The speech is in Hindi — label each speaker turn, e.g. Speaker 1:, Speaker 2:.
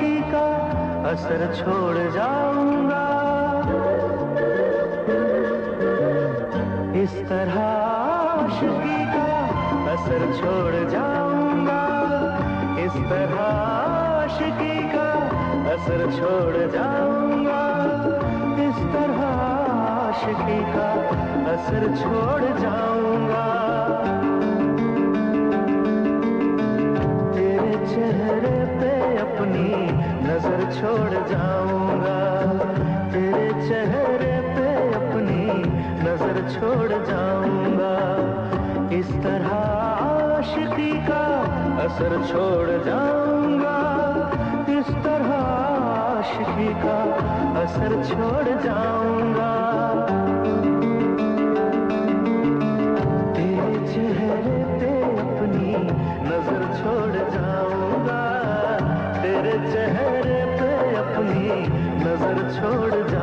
Speaker 1: आशिकी का असर छोड़ जाऊंगा। इस तरह आशिकी का असर छोड़ जाऊंगा। इस तरह आशिकी का असर छोड़ जाऊंगा। इस तरह आशिकी का असर छोड़ जाऊंगा। तेरे चेहरे पे अपनी नजर छोड़ जाऊंगा। तेरे चेहरे पे अपनी नजर छोड़ जाऊंगा। इस तरह आशिकी का असर छोड़ जाऊंगा। इस तरह आशिकी का असर छोड़ जाऊंगा। तेरे चेहरे पे अपनी नजर छोड़ जाऊंगा। तेरे चेहरे पे अपनी नजर छोड़ जाऊंगा।